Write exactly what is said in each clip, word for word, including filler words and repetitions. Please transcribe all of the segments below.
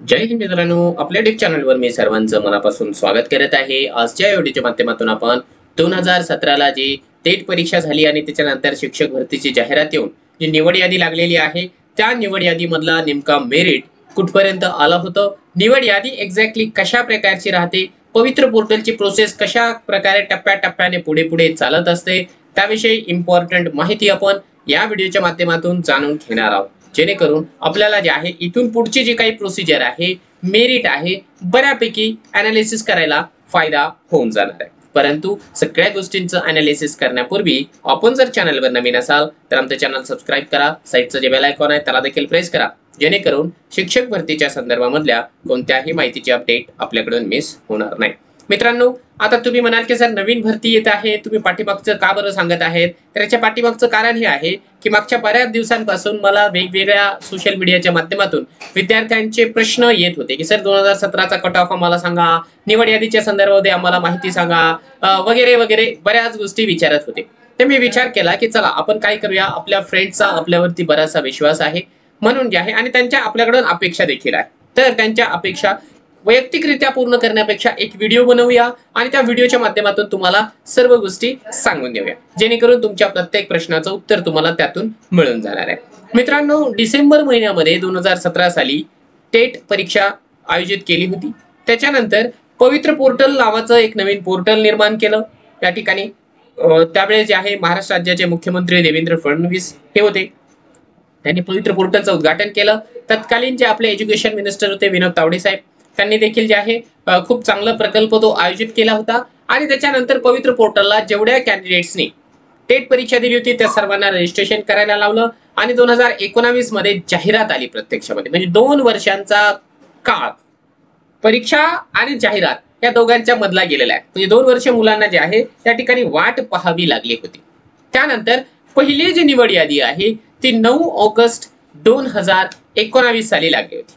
जय हिंद मित्रांनो, आपल्या यूट्यूब चॅनलवर मी सर्वांचं मनापासून स्वागत करत आहे. आजच्या व्हिडिओच्या माध्यमातून आपण दोन हजार सतराला जी टेट परीक्षा झाली आणि त्याच्यानंतर शिक्षक भरतीची जाहिरात येऊन जी निवड यादी लागलेली आहे, त्या निवड यादीमधला नेमका मेरिट कुठपर्यंत आलं होतं, निवड यादी एक्झॅक्टली कशा प्रकारची राहते, पवित्र पोर्टलची प्रोसेस कशा प्रकारे टप्प्याटप्प्याने पुढे पुढे चालत असते, त्याविषयी इम्पॉर्टंट माहिती आपण या व्हिडिओच्या माध्यमातून जाणून घेणार आहोत. जेणेकरून आपल्याला जे आहे इथून पुढची जी काही प्रोसिजर आहे, मेरिट आहे, बऱ्यापैकी अनालिसिस करायला फायदा होऊन जाणार आहे. परंतु सगळ्या गोष्टींचं अनालिसिस करण्यापूर्वी आपण जर चॅनलवर नवीन असाल तर आमचं चॅनल सबस्क्राईब करा, साईडचं जे बेल आयकॉन आहे त्याला देखील प्रेस करा, जेणेकरून शिक्षक भरतीच्या संदर्भामधल्या कोणत्याही माहितीची अपडेट आपल्याकडून मिस होणार नाही. मित्रांनो, आता तुम्ही म्हणाल की सर नवीन भरती येत आहे, तुम्ही पाठीमागचं का बरं सांगत आहेत? तर याच्या पाठीमागचं कारण हे आहे की मागच्या बऱ्याच दिवसांपासून मला वेगवेगळ्या सोशल मीडियाच्या माध्यमातून विद्यार्थ्यांचे प्रश्न येत होते की सर दोन हजार सतराचा कट ऑफ आम्हाला सांगा, निवड यादीच्या संदर्भामध्ये आम्हाला माहिती सांगा, वगैरे वगैरे बऱ्याच गोष्टी विचारत होते. तर मी विचार केला की चला आपण काय करूया, आपल्या फ्रेंड्सचा आपल्यावरती बराचसा विश्वास आहे म्हणून जे आहे आणि त्यांच्या आपल्याकडून अपेक्षा देखील आहे, तर त्यांच्या अपेक्षा वैयक्तिकरित्या पूर्ण करण्यापेक्षा एक व्हिडिओ बनवूया आणि त्या व्हिडिओच्या माध्यमातून तुम्हाला सर्व गोष्टी सांगून देऊया, जेणेकरून तुमच्या प्रत्येक प्रश्नाचं उत्तर तुम्हाला त्यातून मिळून जाणार आहे. मित्रांनो, डिसेंबर महिन्यामध्ये दोन हजार सतरा साली टेट परीक्षा आयोजित केली होती. त्याच्यानंतर पवित्र पोर्टल नावाचं एक नवीन पोर्टल निर्माण केलं. त्या ठिकाणी त्यावेळेस जे आहे महाराष्ट्र राज्याचे मुख्यमंत्री देवेंद्र फडणवीस हे होते. त्यांनी पवित्र पोर्टलचं उद्घाटन केलं. तत्कालीन जे आपले एज्युकेशन मिनिस्टर होते विनोद तावडे साहेब, त्यांनी देखील जे आहे खूप चांगला प्रकल्प तो आयोजित केला होता. आणि त्याच्यानंतर पवित्र पोर्टलला जेवढ्या कॅन्डिडेट्सनी टेट परीक्षा दिली होती त्या सर्वांना रजिस्ट्रेशन करायला लावलं आणि दोन हजार एकोणावीस मध्ये जाहिरात आली प्रत्यक्षामध्ये. म्हणजे दोन वर्षांचा काळ परीक्षा आणि जाहिरात या दोघांच्या मधला गेलेला आहे. म्हणजे दोन वर्ष मुलांना जे आहे त्या ठिकाणी वाट पाहावी लागली होती. त्यानंतर पहिली जी निवड यादी आहे ती नऊ ऑगस्ट दोन हजार एकोणावीस साली लागली होती.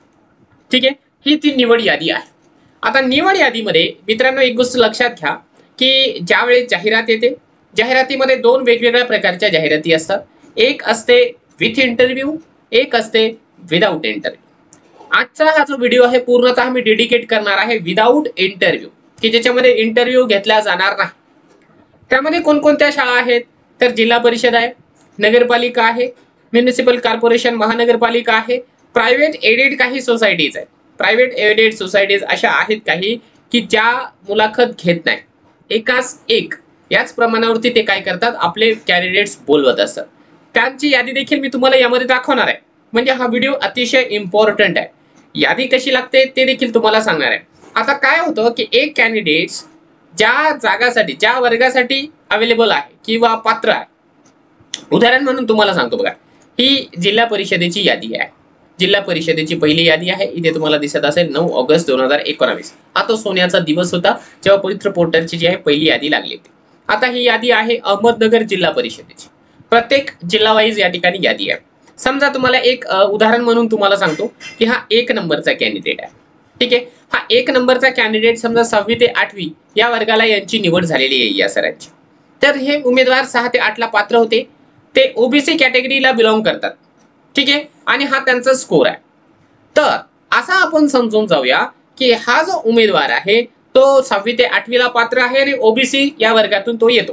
ठीक आहे, ही ती निवड यादी आहे. आता निवड यादीमध्ये मित्रांनो एक गोष्ट लक्षात घ्या की ज्यावेळेस जाहिरात येते, जाहिरातीमध्ये दोन वेगवेगळ्या प्रकारच्या जाहिराती असतात. एक असते विथ इंटरव्ह्यू, एक असते विदाउट इंटरव्ह्यू. आजचा हा जो व्हिडिओ आहे पूर्णतः मी डेडिकेट करणार आहे विदाउट इंटरव्ह्यू, की ज्याच्यामध्ये इंटरव्ह्यू घेतला जाणार नाही. त्यामध्ये कोणकोणत्या शाळा आहेत तर जिल्हा परिषद आहे, नगरपालिका आहे, म्युनिसिपल कॉर्पोरेशन महानगरपालिका आहे, प्रायव्हेट एडेड काही सोसायटीज आहेत. प्रायव्हेट एडेड सोसायटीज अशा आहेत काही की ज्या मुलाखत घेत नाही, एकाच एक याच प्रमाणावरती ते काय करतात, आपले कॅन्डिडेट्स बोलवत असतात. त्यांची यादी देखील मी तुम्हाला यामध्ये दाखवणार आहे. म्हणजे हा व्हिडिओ अतिशय इम्पॉर्टंट आहे. यादी कशी लागते ते देखील तुम्हाला सांगणार आहे. आता काय होतं की एक कॅन्डिडेट्स ज्या जागासाठी ज्या वर्गासाठी अवेलेबल आहे किंवा पात्र आहे, उदाहरण म्हणून तुम्हाला सांगतो बघा, ही जिल्हा परिषदेची यादी आहे. जिल्हा परिषदेची पहिली यादी आहे. इथे तुम्हाला दिसत असेल नऊ ऑगस्ट दोन हजार एकोणावीस. हा तो सोन्याचा दिवस होता जेव्हा पवित्र पोर्टलची जी आहे पहिली यादी लागली होती. आता ही यादी आहे अहमदनगर जिल्हा परिषदेची. प्रत्येक जिल्हा वाईज या ठिकाणी यादी आहे. समजा तुम्हाला एक उदाहरण म्हणून तुम्हाला सांगतो की हा एक नंबरचा कॅन्डिडेट आहे. ठीक आहे, हा एक नंबरचा कॅन्डिडेट समजा सहावी ते आठवी या वर्गाला यांची निवड झालेली आहे या सरांची. तर हे उमेदवार सहा ते आठ ला पात्र होते. ते ओबीसी कॅटेगरीला बिलॉंग करतात. ठीक आहे, आणि हा त्यांचा स्कोर आहे. तर असा आपण समजून जाऊया की हा जो उमेदवार आहे तो सहावी ते आठवी ला पात्र आहे आणि ओबीसी या वर्गातून तो येतो.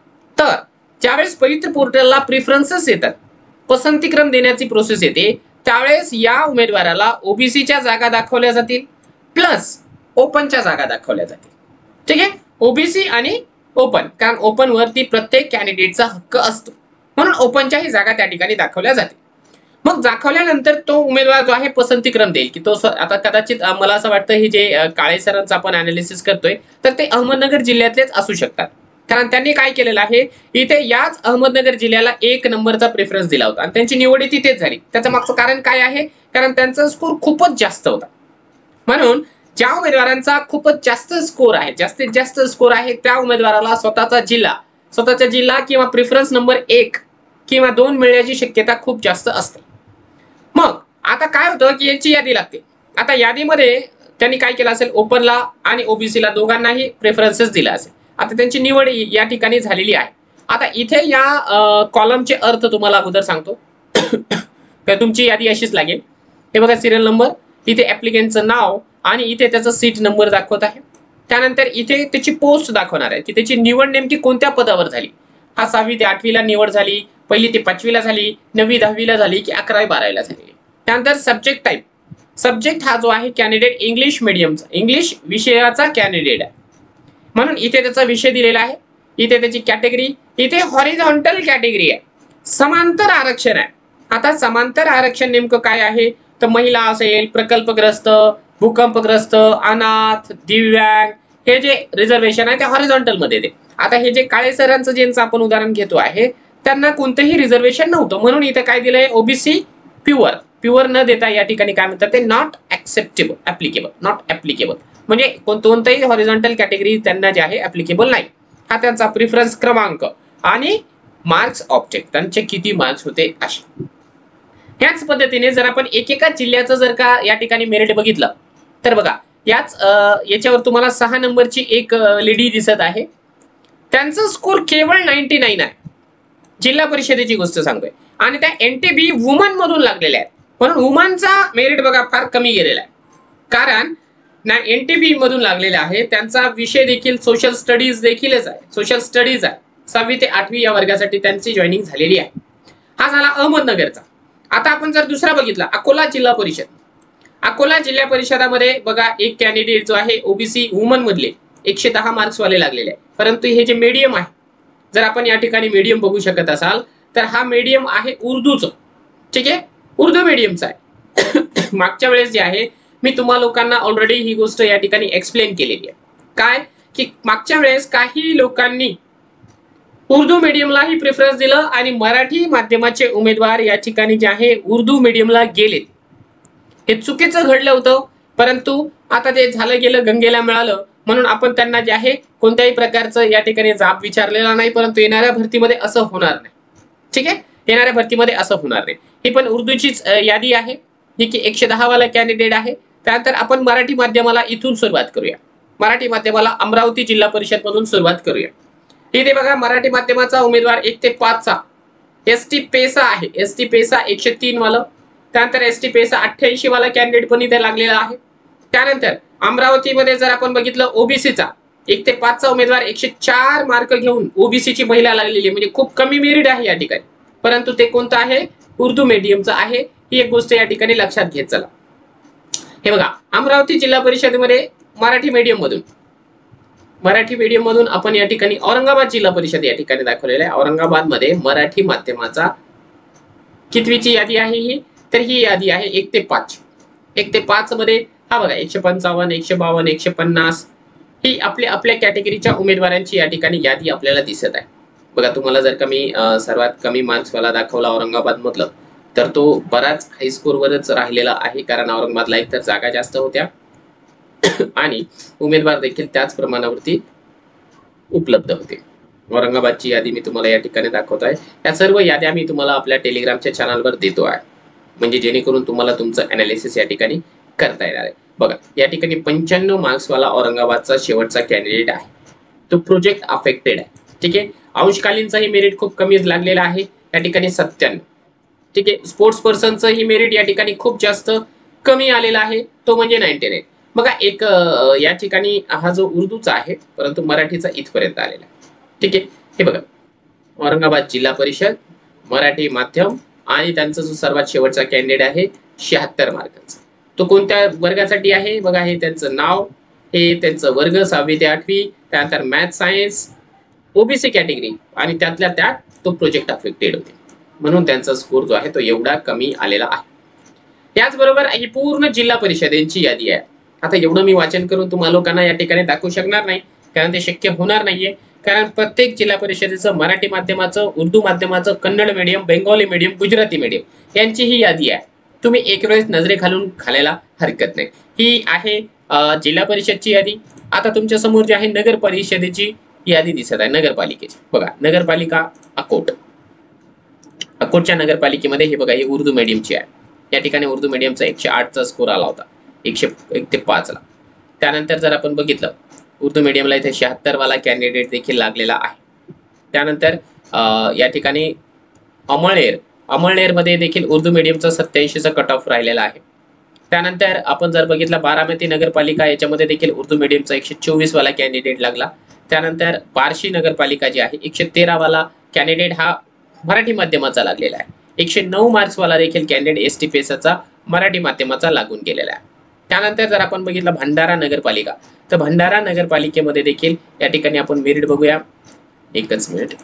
तर ज्यावेळेस पवित्र पोर्टलला प्रिफरन्सेस येतात, पसंतीक्रम देण्याची प्रोसेस येते, त्यावेळेस या उमेदवाराला ओबीसीच्या जागा दाखवल्या जातील प्लस ओपनच्या जागा दाखवल्या जातील. ठीक आहे, ओबीसी आणि ओपन, कारण ओपन वरती प्रत्येक कॅन्डिडेटचा हक्क असतो म्हणून ओपनच्याही जागा त्या ठिकाणी दाखवल्या जातील. मग दाखवल्यानंतर तो उमेदवार जो आहे पसंतीक्रम देईल की तो आता कदाचित मला असं वाटतं हे जे काळे सरांचं आपण अनालिसिस करतोय तर ते अहमदनगर जिल्ह्यातलेच असू शकतात, कारण त्यांनी काय केलेलं आहे इथे याच अहमदनगर जिल्ह्याला एक नंबरचा प्रेफरन्स दिला होता आणि त्यांची निवड तिथेच झाली. त्याचं मागचं कारण काय आहे, कारण त्यांचा स्कोर खूपच जास्त होता. म्हणून ज्या उमेदवारांचा खूपच जास्त स्कोर आहे, जास्तीत जास्त स्कोर आहे, त्या उमेदवाराला स्वतःचा जिल्हा स्वतःचा जिल्हा किंवा प्रेफरन्स नंबर एक किंवा दोन मिळण्याची शक्यता खूप जास्त असते. मग आता काय होतं की याची यादी लागते. आता यादीमध्ये त्यांनी काय केलं असेल, ओपनला आणि ओबीसीला दोघांनाही प्रेफरन्सेस दिला असेल. आता त्यांची निवड या ठिकाणी झालेली आहे. आता इथे या कॉलमचे अर्थ तुम्हाला अगोदर सांगतो. तर तुमची यादी अशीच लागेल. हे बघा, सिरियल नंबर इथे ऍप्लिकेंटचं नाव आणि इथे त्याचा सीट नंबर दाखवत आहे. त्यानंतर इथे त्याची पोस्ट दाखवणार आहे की त्याची निवड नेमकी कोणत्या पदावर झाली. हा सहावी ते आठवीला निवड झाली, पहिली ते पाचवीला झाली, नववी दहावीला झाली की अकरावी बारावीला झाली. त्यानंतर सब्जेक्ट टाईप, सब्जेक्ट हा जो आहे कॅन्डिडेट इंग्लिश मीडियमचा, इंग्लिश विषयाचा कॅन्डिडेट आहे म्हणून इथे त्याचा विषय दिलेला आहे. इथे त्याची कॅटेगरी, इथे हॉरिझॉन्टल कॅटेगरी आहे, समांतर आरक्षण आहे. आता समांतर आरक्षण नेमकं काय आहे तर महिला असेल, प्रकल्पग्रस्त, भूकंपग्रस्त, अनाथ, दिव्यांग हे जे रिझर्वेशन आहे ते हॉरिझॉन्टल मध्ये येते. आता हे जे काळे सरांचं ज्यांचं आपण उदाहरण घेतो आहे त्यांना कोणतंही रिझर्वेशन नव्हतं म्हणून इथे काय दिलंय ओबीसी प्युअर, प्युअर न देता या ठिकाणी काय म्हणतात ते not acceptable, applicable, not applicable म्हणजे कोणताही हॉरिझॉन्टल कॅटेगरी त्यांना जे आहे ऍप्लिकेबल नाही. हा त्यांचा प्रिफरन्स क्रमांक आणि मार्क्स ऑब्जेक्ट, त्यांचे किती मार्क्स होते असे. ह्याच पद्धतीने जर आपण एकेका जिल्ह्याचं जर का या ठिकाणी मेरिट बघितलं तर बघा याच याच्यावर तुम्हाला सहा नंबरची एक लेडी दिसत आहे, त्यांचा स्कोर केवळ नाईन्टी नाईन आहे. जिल्हा परिषदेची गोष्ट सांगतोय आणि त्या एनटीबी वुमन मधून लागलेल्या आहेत म्हणून वुमनचा मेरिट बघा फार कमी गेलेला आहे. कारण ना एनटीबी मधून लागलेला आहे, त्यांचा विषय देखील सोशल स्टडीज देखीलच आहे, सोशल स्टडीज आहे. सहावी ते आठवी या वर्गासाठी त्यांची जॉईनिंग झालेली आहे. हा झाला अहमदनगरचा. आता आपण जर दुसरा बघितला अकोला जिल्हा परिषद, अकोला जिल्हा परिषदामध्ये बघा एक कॅन्डिडेट जो आहे ओबीसी वुमन मधले एकशे दहा मार्क्स वाले लागलेले आहे. परंतु हे जे मीडियम आहे, जर आपण या ठिकाणी मीडियम बघू शकत असाल तर हा मीडियम आहे उर्दूचं, ठीक आहे, उर्दू मीडियमचा आहे. मागच्या वेळेस जे आहे मी तुम्हा लोकांना ऑलरेडी ही गोष्ट या ठिकाणी एक्सप्लेन केलेली आहे. काय की मागच्या वेळेस काही लोकांनी उर्दू मीडियमलाही प्रेफरन्स दिलं आणि मराठी माध्यमाचे उमेदवार या ठिकाणी जे आहे उर्दू मीडियमला गेले. हे चुकीचं घडलं होतं परंतु आता ते झालं गेलं गंगेला मिळालं म्हणून आपण त्यांना जे आहे कोणत्याही प्रकारचं या ठिकाणी जाब विचारलेला नाही. परंतु येणाऱ्या भरतीमध्ये असं होणार नाही, ठीक आहे, येणाऱ्या भरतीमध्ये असं होणार नाही. ही पण उर्दूचीच यादी आहे, जी की एकशे दहा वाला कॅन्डिडेट आहे. त्यानंतर आपण मराठी माध्यमाला इथून सुरुवात करूया. मराठी माध्यमाला अमरावती जिल्हा परिषद मधून सुरुवात करूया. इथे बघा मराठी माध्यमाचा उमेदवार एक ते पाच चा एस टी पेसा आहे, एस टी पेसा एकशे तीन वाला. त्यानंतर एस टी पेसा अठ्ठ्याऐंशी वाला कॅन्डिडेट पण इथे लागलेला आहे. त्यानंतर अमरावतीमध्ये जर आपण बघितलं ओबीसीचा एक ते पाच चा उमेदवार एकशे चार मार्क घेऊन ओबीसीची महिला लागलेली म्हणजे खूप कमी मेरिट आहे या ठिकाणी. परंतु ते कोणतं आहे उर्दू मीडियमचं आहे. ही एक गोष्ट या ठिकाणी लक्षात घेत चला. हे बघा अमरावती जिल्हा परिषदेमध्ये मराठी मीडियम मधून मराठी मीडियम मधून आपण या ठिकाणी औरंगाबाद जिल्हा परिषद या ठिकाणी दाखवलेला आहे. औरंगाबाद मध्ये मराठी माध्यमाचा कितवीची यादी आहे ही तर ही यादी आहे एक ते पाच. एक ते पाच मध्ये हा बघा एकशे पंचावन्न, एकशे बावन्न, एकशे पन्नास ही आपल्या आपल्या कॅटेगरीच्या उमेदवारांची या ठिकाणी यादी आपल्याला दिसत आहे. बघा तुम्हाला जर का मी सर्वात कमी मार्क्स वाला दाखवला औरंगाबाद मधलं तर तो बराच हायस्कोर वरच राहिलेला आहे. कारण औरंगाबादला एक तर जागा जास्त होत्या आणि उमेदवार देखील त्याच प्रमाणावरती उपलब्ध होते. औरंगाबादची यादी मी तुम्हाला या ठिकाणी दाखवत आहे. या सर्व याद्या मी तुम्हाला आपल्या टेलिग्रामच्या चॅनलवर देतो आहे म्हणजे जेणेकरून तुम्हाला तुमचं अनालिसिस या ठिकाणी करता येणार आहे. बघा या ठिकाणी पंच्याण्णव मार्क्स वाला औरंगाबादचा शेवटचा कॅन्डिडेट आहे, तो प्रोजेक्ट अफेक्टेड आहे, ठीक आहे. अंशकालीनचाही मेरिट खूप कमी लागलेला आहे या ठिकाणी सत्त्याण्णव, ठीक आहे. स्पोर्ट्स पर्सनचं ही मेरिट या ठिकाणी खूप जास्त कमी आलेला आहे, तो म्हणजे नाईन्टी नाईन. बघा एक या ठिकाणी हा जो उर्दूचा आहे परंतु मराठीचा इथपर्यंत आलेला आहे, ठीक आहे. हे बघा औरंगाबाद जिल्हा परिषद मराठी माध्यम आणि त्यांचा जो सर्वात शेवटचा कॅन्डिडेट आहे शहात्तर मार्कांचा, तो कोणत्या वर्गासाठी आहे बघा. हे त्यांचं नाव, हे त्यांचं वर्ग सहावी ते आठवी, त्यानंतर मॅथ सायन्स ओबीसी कॅटेगरी आणि त्यातल्या त्यात तो प्रोजेक्ट अफेक्टेड होते म्हणून त्यांचा स्कोर जो आहे तो एवढा कमी आलेला आहे. याचबरोबर ही पूर्ण जिल्हा परिषदेची यादी आहे. आता एवढं मी वाचन करून तुम्हाला लोकांना या ठिकाणी दाखवू शकणार नाही कारण ते शक्य होणार नाहीये. कारण प्रत्येक जिल्हा परिषदेचं मराठी माध्यमाचं, उर्दू माध्यमाचं, Kannada medium, Bengali medium, Gujarati medium यांची ही यादी आहे. तुम्ही एक वेळेस नजरे खालून घालायला हरकत नाही. ही आहे जिल्हा परिषदची यादी. आता तुमच्या समोर जी आहे नगर परिषदेची यादी दिसत आहे, नगरपालिकेची. बघा नगरपालिका अकोट, अकोटच्या नगरपालिकेमध्ये हे बघा ही उर्दू मीडियमची आहे. या ठिकाणी उर्दू मीडियमचा एकशे आठचा स्कोर आला होता, एकशे एक ते पाच ला. त्यानंतर जर आपण बघितलं उर्दू मीडियमला इथे शहात्तर वाला कॅन्डिडेट देखील लागलेला आहे. त्यानंतर या ठिकाणी अमळनेर, अमळनेरमध्ये देखील उर्दू मीडियमचा सत्याऐंशीचा कट ऑफ राहिलेला आहे. त्यानंतर आपण जर बघितलं बारामती नगरपालिका, याच्यामध्ये देखील उर्दू मीडियमचा एकशे चोवीस वाला कॅन्डिडेट लागला. त्यानंतर बार्शी नगरपालिका जी आहे एकशे तेरा वाला कॅन्डिडेट हा मराठी माध्यमाचा लागलेला आहे. एकशे नऊ मार्क्स वाला देखील कॅन्डिडेट एस टी पेसाचा मराठी माध्यमाचा लागून गेलेला आहे. त्यानंतर जर आपण बघितलं भंडारा नगरपालिका, तर भंडारा नगरपालिकेमध्ये देखील या ठिकाणी आपण मेरिट बघूया. एकच मिनिट.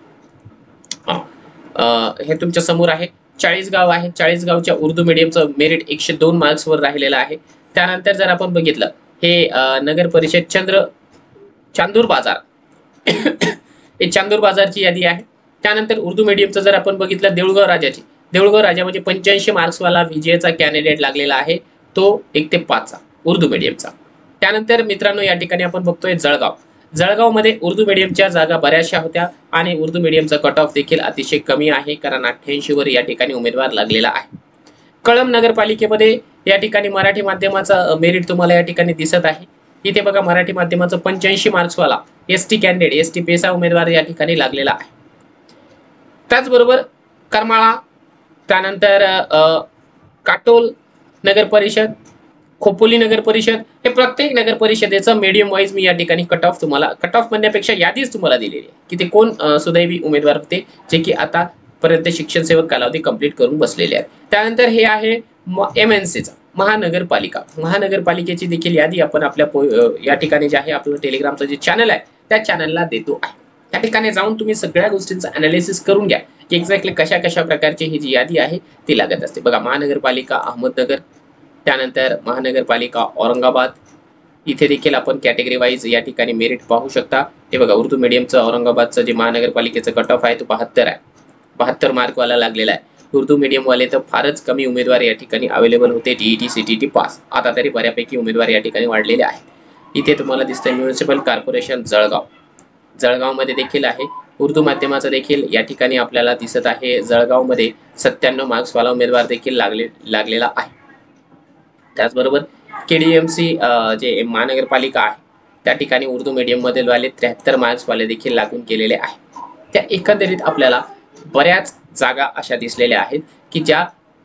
हा हे तुमच्या समोर आहे. चाळीसगाव आहे. चाळीसगावच्या उर्दू मीडियमचं मेरिट एकशे दोन मार्क्स वर राहिलेलं आहे. त्यानंतर जर आपण बघितलं हे नगर परिषद चंद्र चांदूर बाजार हे चांदूर बाजारची यादी आहे. त्यानंतर उर्दू मीडियमचं जर आपण बघितलं देऊळगाव राजाची, देऊळगाव राजा म्हणजे पंच्याऐंशी मार्क्स वाला विजयचा कॅन्डिडेट लागलेला आहे, तो एक ते पाचचा उर्दू मीडियमचा. त्यानंतर मित्रांनो या ठिकाणी आपण बघतोय जळगाव. जळगाव मध्ये उर्दू मीडियमच्या जागा बऱ्याचशा होत्या आणि उर्दू मीडियमचा कट ऑफ देखील अतिशय कमी आहे, कारण अठ्ठ्याऐंशी वर या ठिकाणी उमेदवार लागलेला आहे. कळंब नगरपालिकेमध्ये या ठिकाणी मराठी माध्यमाचा मेरिट तुम्हाला या ठिकाणी दिसत आहे. इथे बघा मराठी माध्यमाचं पंच्याऐंशी मार्क्स वाला S T candidate S T PESA उमेदवार या ठिकाणी लागलेला आहे. त्याचबरोबर करमाळा, त्यानंतर काटोल नगर परिषद, खोपोली नगर परिषद, हे प्रत्येक नगर परिषदेचं मीडियम वाईज मी या ठिकाणी कट ऑफ तुम्हाला, कट ऑफ म्हणण्यापेक्षा यादीच तुम्हाला दिलेली आहे की ते कोण सुदैवी उमेदवार होते जे की आता पर्यंत शिक्षण सेवक कालावधी कंप्लीट करून बसलेले आहेत. त्यानंतर हे आहे एम एन सीचा महानगरपालिका. महानगरपालिकेची देखील यादी आपण आपल्या या ठिकाणी जे आहे आपलं टेलिग्रामचं जे चॅनल आहे त्या चॅनलला देतो आहे. त्या ठिकाणी जाऊन तुम्ही सगळ्या गोष्टींचं अनालिसिस करून घ्या की एक्झॅक्टली कशा कशा प्रकारची ही जी यादी आहे ती लागत असते. बघा महानगरपालिका अहमदनगर, त्यानंतर महानगरपालिका औरंगाबाद, इथे देखील आपण कॅटेगरी वाईज या ठिकाणी मेरिट पाहू शकता. हे बघा उर्दू मीडियमचं औरंगाबादचं जे महानगरपालिकेचं कट ऑफ आहे तो बहात्तर आहे, बहात्तर मार्क वाला लागलेला आहे. उर्दू मीडियम वाले तर फारच कमी उमेदवार या ठिकाणी अवेलेबल होते, टीईटी सीटीटी पास. आता तरी बऱ्यापैकी उमेदवार या ठिकाणी वाढलेले आहेत. इथे तुम्हाला दिसतं म्युनिसिपल कॉर्पोरेशन जळगाव, जळगावमध्ये देखील आहे उर्दू माध्यमाचं देखील या ठिकाणी आपल्याला दिसत आहे. जळगावमध्ये सत्त्याण्णव मार्क्स वाला उमेदवार देखील लागले लागलेला आहे. त्याचबरोबर केडीएमसी जे महानगरपालिका आहे त्या ठिकाणी उर्दू मीडियम मधील वाले त्र्याहत्तर मार्क्स वाले देखील लागून केलेले आहे. त्या एकंदरीत आपल्याला बऱ्याच जागा अशा दिसलेल्या आहेत की ज्या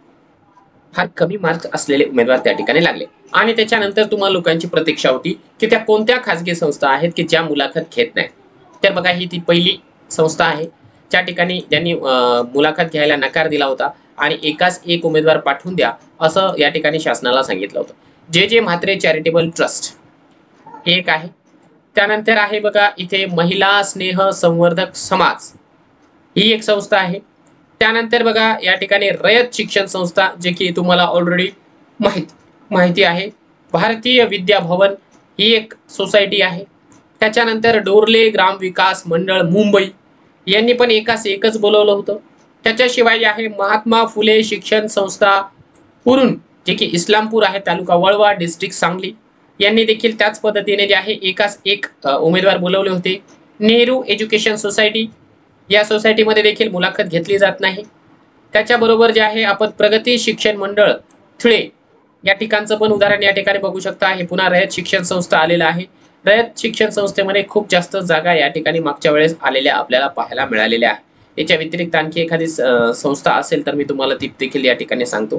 फार कमी मार्क्स असलेले उमेदवार त्या ठिकाणी लागले. आणि त्याच्यानंतर तुम्हाला लोकांची प्रतीक्षा होती की त्या कोणत्या खासगी संस्था आहेत की ज्या मुलाखत घेत नाहीत. तर बघा ही ती पहिली संस्था आहे ज्या ठिकाणी ज्यांनी मुलाखत घ्यायला नकार दिला होता आणि एकाच एक उमेदवार पाठवून द्या असं या ठिकाणी शासनाला सांगितलं होतं. जे जे म्हात्रे चॅरिटेबल ट्रस्ट हे एक आहे. त्यानंतर आहे बघा इथे महिला स्नेह संवर्धक समाज ही एक संस्था आहे. त्यानंतर बघा या ठिकाणी रयत शिक्षण संस्था जे की तुम्हाला ऑलरेडी माहिती माहिती आहे. भारतीय विद्या भवन ही एक सोसायटी आहे. त्याच्यानंतर डोरले ग्राम विकास मंडळ मुंबई यांनी पण एकाच एकच बोलवलं होतं. त्याच्याशिवाय आहे महात्मा फुले शिक्षण संस्था पुरून जे की इस्लामपूर आहे तालुका वळवा डिस्ट्रिक्ट सांगली यांनी देखील त्याच पद्धतीने जे आहे एकाच एक उमेदवार बोलवले होते. नेहरू एज्युकेशन सोसायटी या सोसायटीमध्ये देखील मुलाखत घेतली जात नाही. त्याच्याबरोबर जे आहे आपण प्रगती शिक्षण मंडळ थुळे या ठिकाणचं पण उदाहरण या ठिकाणी बघू शकता. हे पुन्हा रयत शिक्षण संस्था आलेला आहे. रयत शिक्षण संस्थेमध्ये खूप जास्त जागा या ठिकाणी मागच्या वेळेस आलेल्या आपल्याला पाहायला मिळालेल्या आहे. याच्या व्यतिरिक्त आणखी एखादी संस्था असेल तर मी तुम्हाला ती देखील या ठिकाणी सांगतो.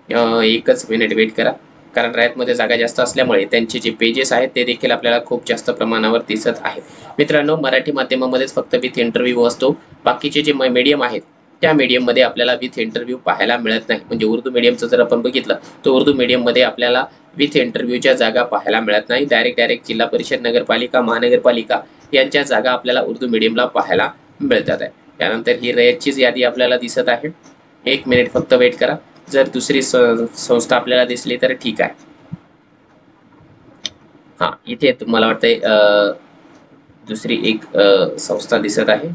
एकच मिनिट वेट करा, कारण रयतमध्ये जागा जास्त असल्यामुळे त्यांचे जे पेजेस आहेत ते देखील आपल्याला खूप जास्त प्रमाणावर दिसत आहेत. मित्रांनो मराठी माध्यमामध्येच फक्त विथ इंटरव्ह्यू असतो. बाकीचे जे मीडियम आहेत त्या मीडियम मध्ये आपल्याला विथ इंटरव्ह्यू पाहायला मिळत नाही. म्हणजे उर्दू मीडियमचं जर आपण बघितलं तर उर्दू मीडियम मध्ये आपल्याला विथ इंटरव्ह्यूच्या जागा पाहायला मिळत नाही. डायरेक्ट डायरेक्ट जिल्हा परिषद नगरपालिका महानगरपालिका यांच्या जागा आपल्याला उर्दू मीडियमला पाहायला मिळतात आहे. त्यानंतर ही रयतचीच यादी आपल्याला दिसत आहे. एक मिनिट फक्त वेट करा. जर दुसरी संस्था आपल्याला दिसली तर ठीक आहे. हा इथे तुम्हाला वाटतंय दुसरी एक संस्था दिसत आहे.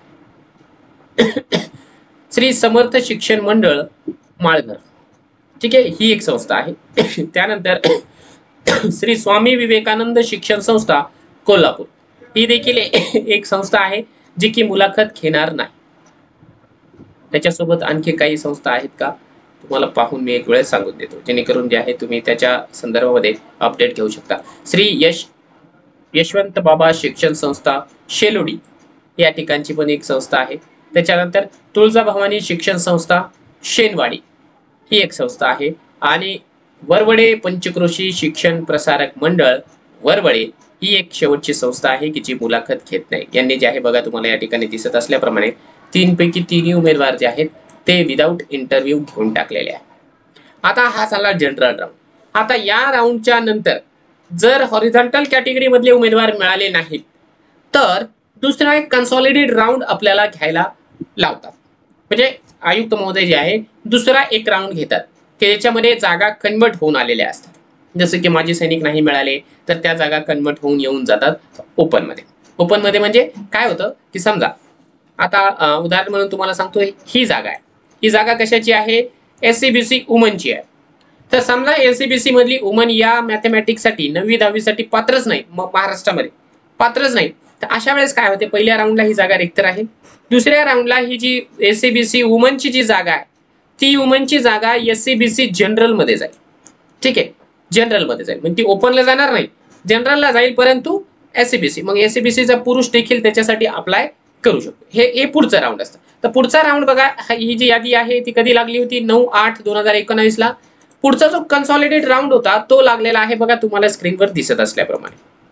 श्री समर्थ शिक्षण मंडळ माळघर, ठीक आहे, ही एक संस्था आहे. त्यानंतर श्री स्वामी विवेकानंद शिक्षण संस्था कोल्हापूर ही देखील एक संस्था आहे जी की मुलाखत घेणार नाही. त्याच्यासोबत आणखी काही संस्था आहेत का तुम्हाला पाहून मी एक वेळ सांगून देतो, जेणेकरून जे आहे तुम्ही त्याच्या संदर्भामध्ये अपडेट घेऊ शकता. श्री यश यशवंत बाबा शिक्षण संस्था शेलोडी या ठिकाणची पण एक संस्था आहे. त्याच्यानंतर तुळजाभवानी शिक्षण संस्था शेनवाडी ही एक संस्था आहे. आणि वरवडे पंचक्रोशी शिक्षण प्रसारक मंडळ वरवडे ही एक शेवटची संस्था आहे की जी मुलाखत घेत नाही. यांनी जे आहे बघा तुम्हाला या ठिकाणी दिसत असल्याप्रमाणे तीन पैकी तिन्ही उमेदवार जे आहेत ते विदाऊट इंटरव्ह्यू घेऊन टाकलेले आहे. आता हा झाला जनरल राऊंड. आता या राऊंडच्या नंतर जर हॉरिझॉन्टल कॅटेगरी मधले उमेदवार मिळाले नाहीत तर दुसरा एक कन्सॉलिडेट राऊंड आपल्याला घ्यायला लावतात. म्हणजे आयुक्त महोदय जे आहे दुसरा एक राऊंड घेतात की ज्याच्यामध्ये जागा कन्वर्ट होऊन आलेल्या असतात. जसं की माजी सैनिक नाही मिळाले तर त्या जागा कन्वर्ट होऊन येऊन जातात ओपन मध्ये. ओपन मध्ये म्हणजे काय होतं की समजा आता उदाहरण म्हणून तुम्हाला सांगतोय ही जागा आहे. ही जागा कशाची आहे? एससीबीसी वुमनची आहे. तर समजा एससीबीसी मधली वुमन या मॅथमॅटिक्स साठी नववी दहावी साठी पात्रच नाही, मग महाराष्ट्रामध्ये पात्रच नाही, तर अशा वेळेस काय होते? पहिल्या राऊंडला ही जागा रिक्त राहील. दुसऱ्या राऊंडला ही जी एससीबीसी वुमनची जी जागा आहे ती वुमनची जागा एससीबीसी जनरल मध्ये जाईल. ठीक आहे, जनरल मध्ये जाईल म्हणजे ती ओपनला जाणार नाही, जनरलला जाईल, परंतु एससीबीसी मग एससीबीसीचा पुरुष देखील त्याच्यासाठी अप्लाय करू शकतो. हे हे पुढचं राऊंड असतं. तर पुढचा राऊंड बघा, ही जी यादी आहे ती कधी लागली होती? नऊ आठ दोन हजार एकोणावीस ला. पुढचा जो कन्सॉलिडेट राऊंड होता तो लागलेला आहे बघा तुम्हाला स्क्रीनवर दिसत असल्याप्रमाणे.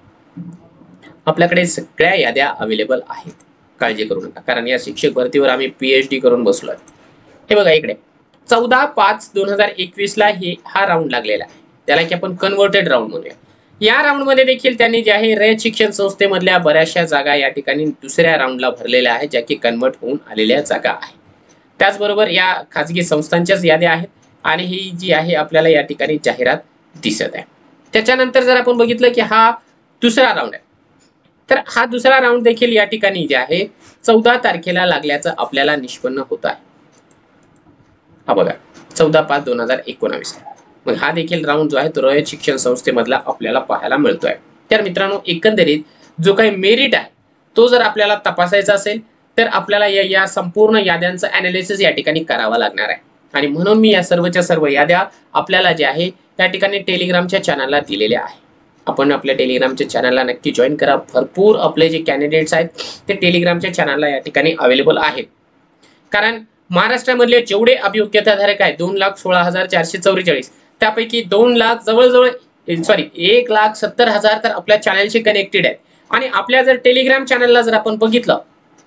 आपल्याकडे सगळ्या याद्या अवेलेबल आहेत, काळजी करू नका, कारण या शिक्षक भरतीवर आम्ही पीएचडी करून बसलो आहे. हे बघा इकडे चौदा पाच दोन हजार एकवीस ला हे हा राऊंड लागलेला आहे, त्याला की आपण कन्व्हर्टेड राऊंड म्हणूया. या राऊंड मध्ये देखील त्यांनी जे आहे रयत शिक्षण संस्थेमधल्या बऱ्याचशा जागा या ठिकाणी दुसऱ्या राऊंडला भरलेल्या आहेत, ज्या की कन्वर्ट होऊन आलेल्या जागा आहेत. त्याचबरोबर या खाजगी संस्थांच्याच याद्या आहेत आणि ही जी आहे आपल्याला या ठिकाणी जाहिरात दिसत आहे. त्याच्यानंतर जर आपण बघितलं की हा दुसरा राऊंड आहे, तर हा दुसरा राऊंड देखील या ठिकाणी जे आहे चौदा तारखेला लागल्याचं आपल्याला निष्पन्न होत आहे. हा बघा चौदा पाच दोन हजार एकोणावीस. मग हा देखील राऊंड जो आहे तो रयत शिक्षण संस्थेमधला आपल्याला पाहायला मिळतोय. तर मित्रांनो एकंदरीत जो काही मेरिट आहे तो जर आपल्याला तपासायचा असेल तर आपल्याला या, या संपूर्ण याद्यांचं अनालिसिस या ठिकाणी करावं लागणार आहे. आणि म्हणून मी या सर्वच्या सर्व याद्या आपल्याला जे आहे त्या ठिकाणी टेलिग्रामच्या चॅनलला दिलेल्या आहे. आपण आपल्या टेलिग्रामच्या चॅनलला नक्की जॉईन करा. भरपूर आपले जे कॅन्डिडेट्स आहेत ते टेलिग्रामच्या चॅनलला या ठिकाणी अवेलेबल आहेत. कारण महाराष्ट्रामधले जेवढे अभियोग्यताधारक आहेत दोन लाख सोळा हजार चारशे चौवेचाळीस त्यापैकी दोन लाख जवळजवळ सॉरी एक लाख सत्तर हजार तर आपल्या चॅनलशी कनेक्टेड आहेत. आणि आपल्या जर टेलिग्राम चॅनलला जर आपण बघितलं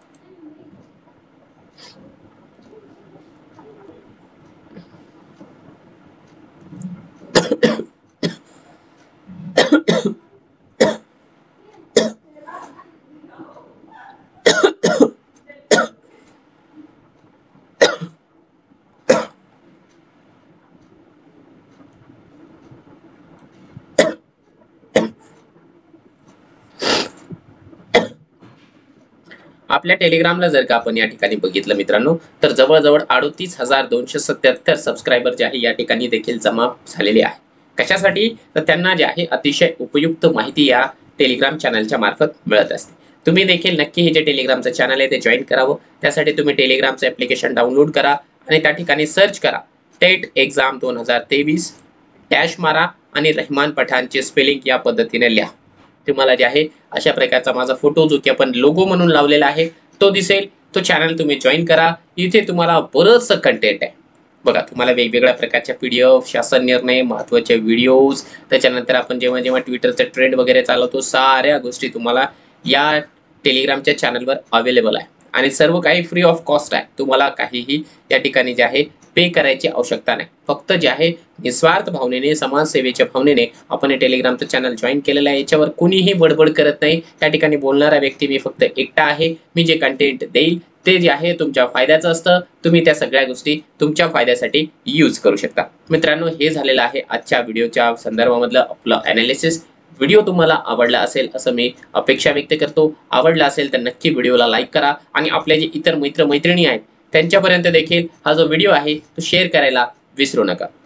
आपल्या टेलिग्रामला जर का आपण या ठिकाणी बघितलं मित्रांनो तर जवळजवळ अडतीस हजार दोनशे सत्याहत्तर सबस्क्रायबर जे आहे या ठिकाणी देखील जमा झालेले आहे. कशासाठी? तर त्यांना जे आहे अतिशय उपयुक्त माहिती या टेलिग्राम चॅनलच्या मार्फत मिळत असते. तुम्ही देखील नक्की हे जे टेलिग्रामचं चॅनल आहे ते जॉईन करावं. त्यासाठी तुम्ही टेलिग्रामचं ऍप्लिकेशन डाउनलोड करा आणि त्या ठिकाणी सर्च करा टेट एक्झाम दोन हजार तेवीस डॅश मारा आणि रहमान पठाणचे स्पेलिंग या पद्धतीने लिहा. तुम्हाला जे आहे अशा प्रकारचा माझा फोटो जो की आपण लोगो म्हणून लावलेला आहे तो दिसेल. तो चॅनल तुम्ही जॉईन करा. इथे तुम्हाला बरंचसं कंटेंट आहे बघा. तुम्हाला वेगवेगळ्या प्रकारच्या पीडीएफ, शासन निर्णय, महत्त्वाचे व्हिडिओज, त्याच्यानंतर आपण जेव्हा जेव्हा ट्विटरचा ट्रेंड वगैरे चालवतो साऱ्या गोष्टी तुम्हाला या टेलिग्रामच्या चॅनलवर अवेलेबल आहे. आणि सर्व काही फ्री ऑफ कॉस्ट आहे. तुम्हाला काहीही या ठिकाणी जे आहे पे करायची आवश्यकता नाही. फक्त जे आहे निस्वार्थ भावनेने, समाजसेवेच्या भावनेने आपण हे टेलिग्रामचं चॅनल जॉईन केलेलं आहे. याच्यावर कुणीही बडबड करत नाही. त्या ठिकाणी बोलणारा व्यक्ती मी फक्त एकटा आहे. मी जे कंटेंट देईल ते जे आहे तुमच्या फायद्याचं असतं. तुम्ही त्या सगळ्या गोष्टी तुमच्या फायद्यासाठी यूज करू शकता. मित्रांनो हे झालेलं आहे आजच्या व्हिडिओच्या संदर्भामधलं आपलं अनालिसिस. व्हिडिओ तुम्हाला आवडला असेल असं मी अपेक्षा व्यक्त करतो. आवडला असेल तर नक्की व्हिडिओला लाईक करा आणि आपले जे इतर मित्र मैत्रिणी आहेत त्यांच्यापर्यंत देखील हा जो व्हिडिओ आहे तो शेअर करायला विसरू नका.